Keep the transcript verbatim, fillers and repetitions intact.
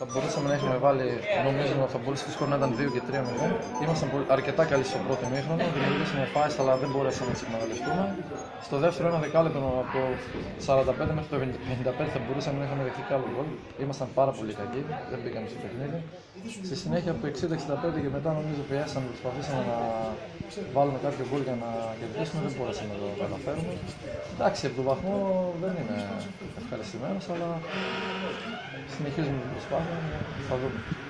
θα μπορούσαμε να έχουμε βάλει, νομίζω ότι θα μπορούσε το σκορ να ήταν δύο και τρία μηδέν. Ήμασταν αρκετά καλοί στο πρώτο ημίχρονο, δημιουργήσαμε φάσεις αλλά δεν μπορέσαμε να τις εκμεταλλευτούμε. Στο δεύτερο ένα δεκάλεπτο από το σαράντα πέντε μέχρι το πενήντα πέντε θα μπορούσαμε να είχαμε δεχτεί άλλο γκολ. Ήμασταν πάρα πολύ κακοί, δεν μπήκαμε στο παιχνίδι. Στη συνέχεια από το εξήντα εξήντα πέντε και μετά νομίζω πιέσαμε, προσπαθήσαμε να βάλουμε κάποιο γκολ για να κερδίσουμε, δεν μπορέσαμε να το καταφέρουμε. Εντάξει, από τον βαθμό δεν είμαι ευχαριστημένος, αλλά συνεχίζουμε την προσπάθεια, θα δούμε.